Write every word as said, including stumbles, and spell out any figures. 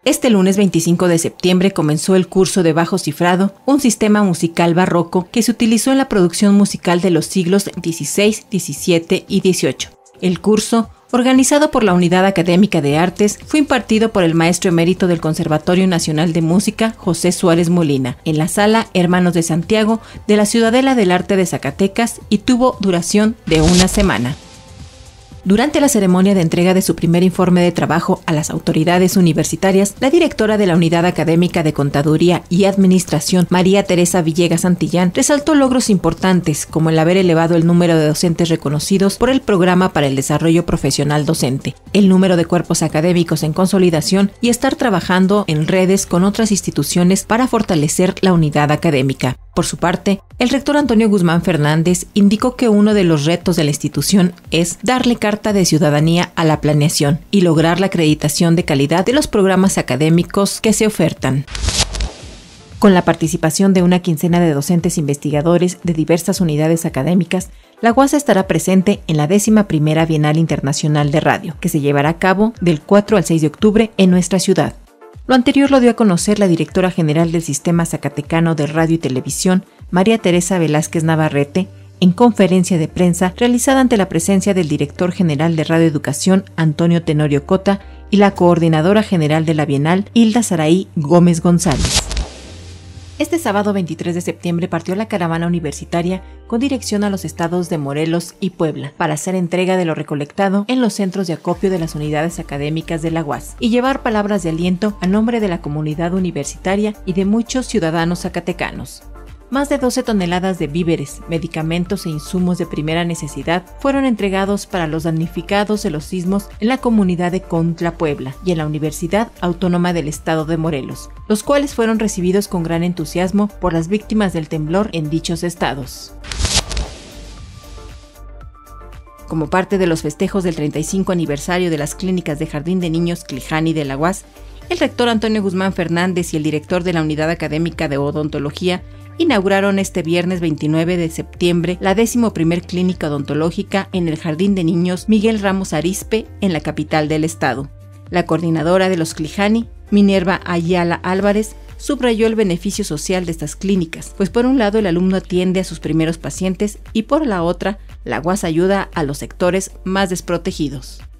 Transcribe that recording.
Este lunes veinticinco de septiembre comenzó el curso de bajo cifrado, un sistema musical barroco que se utilizó en la producción musical de los siglos dieciséis, diecisiete y dieciocho. El curso, organizado por la Unidad Académica de Artes, fue impartido por el maestro emérito del Conservatorio Nacional de Música, José Suárez Molina, en la Sala Hermanos de Santiago de la Ciudadela del Arte de Zacatecas y tuvo duración de una semana. Durante la ceremonia de entrega de su primer informe de trabajo a las autoridades universitarias, la directora de la Unidad Académica de Contaduría y Administración, María Teresa Villegas Santillán, resaltó logros importantes como el haber elevado el número de docentes reconocidos por el Programa para el Desarrollo Profesional Docente, el número de cuerpos académicos en consolidación y estar trabajando en redes con otras instituciones para fortalecer la unidad académica. Por su parte, el rector Antonio Guzmán Fernández indicó que uno de los retos de la institución es darle carta de ciudadanía a la planeación y lograr la acreditación de calidad de los programas académicos que se ofertan. Con la participación de una quincena de docentes investigadores de diversas unidades académicas, la UAS estará presente en la décima primera Bienal Internacional de Radio, que se llevará a cabo del cuatro al seis de octubre en nuestra ciudad. Lo anterior lo dio a conocer la directora general del Sistema Zacatecano de Radio y Televisión, María Teresa Velázquez Navarrete, en conferencia de prensa realizada ante la presencia del director general de Radio Educación, Antonio Tenorio Cota, y la coordinadora general de la Bienal, Hilda Saraí Gómez González. Este sábado veintitrés de septiembre partió la caravana universitaria con dirección a los estados de Morelos y Puebla para hacer entrega de lo recolectado en los centros de acopio de las unidades académicas de la UAS y llevar palabras de aliento a nombre de la comunidad universitaria y de muchos ciudadanos zacatecanos. Más de doce toneladas de víveres, medicamentos e insumos de primera necesidad fueron entregados para los damnificados de los sismos en la comunidad de Contla, Puebla, y en la Universidad Autónoma del Estado de Morelos, los cuales fueron recibidos con gran entusiasmo por las víctimas del temblor en dichos estados. Como parte de los festejos del treinta y cinco aniversario de las clínicas de Jardín de Niños Clijani de la UAS, el rector Antonio Guzmán Fernández y el director de la Unidad Académica de Odontología inauguraron este viernes veintinueve de septiembre la décimo primer clínica odontológica en el Jardín de Niños Miguel Ramos Arizpe, en la capital del estado. La coordinadora de los Clijani, Minerva Ayala Álvarez, subrayó el beneficio social de estas clínicas, pues por un lado el alumno atiende a sus primeros pacientes y por la otra, la UAS ayuda a los sectores más desprotegidos.